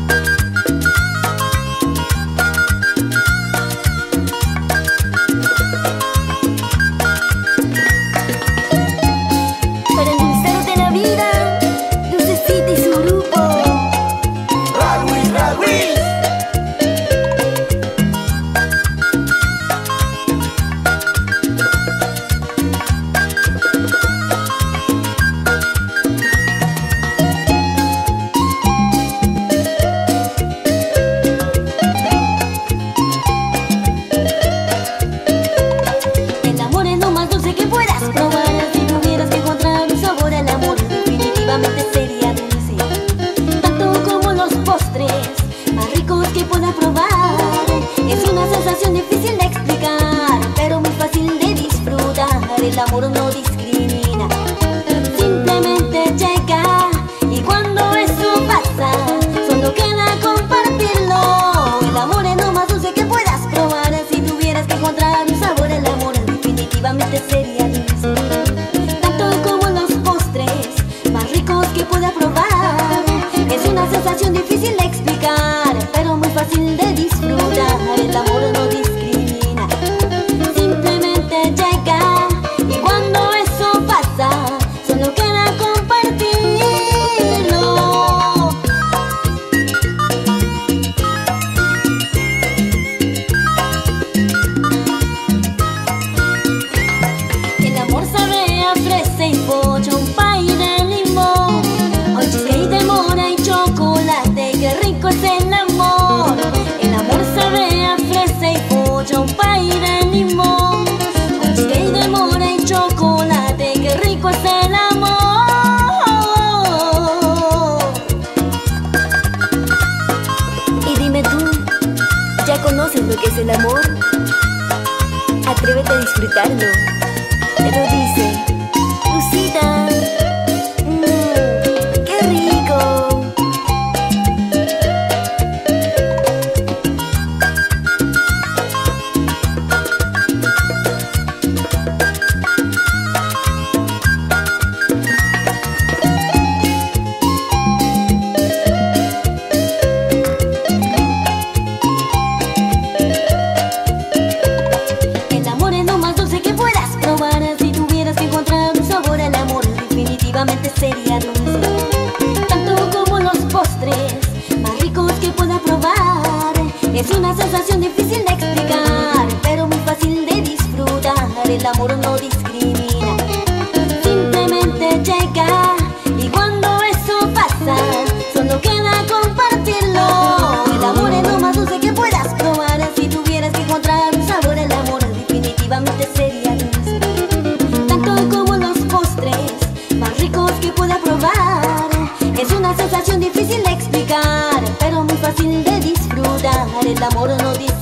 Para endulzarte la vida, Lucecita y su grupo. Radwis, Radwis. El amor es lo más dulce que puedas probar. Si tuvieras que encontrar un sabor al amor, definitivamente sería dulce, tanto como los postres más ricos que pueda probar. Es una sensación difícil de explicar, pero muy fácil de disfrutar. El amor no discrimina, simplemente llega, y cuando eso pasa, solo queda compartirlo. El amor es lo más dulce que puedas probar. Si tuvieras que encontrar un sabor al amor, definitivamente sería dulce, tanto como los postres más ricos que pueda probar. Es una sensación difícil de explicar, pero muy fácil de disfrutar. El amor no discrimina, simplemente llega, y cuando eso pasa, solo queda compartirlo. El amor sabe a fresa y pollo, un pay de limón, un cheesecake de mora y chocolate, qué rico es el amor. El amor sabe a fresa y pollo, un pay de limón, un cheesecake de mora y chocolate, qué rico es el amor. Y dime tú, ¿ya conoces lo que es el amor? Atrévete a disfrutarlo. Pero dice, Lucita, qué rico. El amor es lo más dulce que puedas probar. Si tuvieras que encontrar un sabor al amor, definitivamente sería dulce, tanto como los postres más ricos que pueda probar. Es una sensación difícil de explicar, pero muy fácil de disfrutar. El amor no discrimina, simplemente llega, y cuando eso pasa, solo queda compartirlo. El amor es lo más dulce que puedas probar. Si tuvieras que encontrar un sabor al amor, definitivamente sería dulce, tanto como los postres más ricos que pueda probar. Es una sensación difícil de explicar, pero muy fácil de disfrutar. El amor no discrimina,